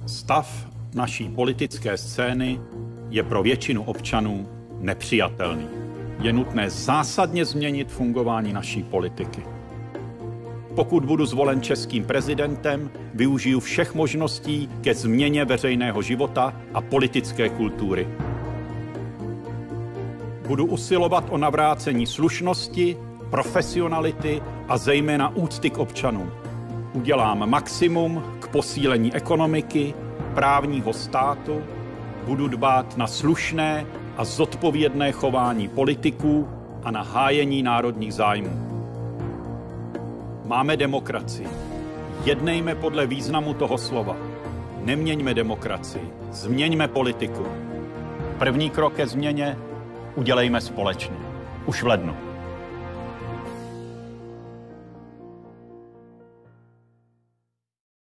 Stav naší politické scény je pro většinu občanů nepřijatelný. Je nutné zásadně změnit fungování naší politiky. Pokud budu zvolen českým prezidentem, využiju všech možností ke změně veřejného života a politické kultury. Budu usilovat o navrácení slušnosti, profesionality a zejména úcty k občanům. Udělám maximum k posílení ekonomiky, právního státu, budu dbát na slušné a zodpovědné chování politiků a na hájení národních zájmů. Máme demokracii. Jednejme podle významu toho slova. Neměňme demokracii, změňme politiku. První krok ke změně udělejme společně. Už v lednu.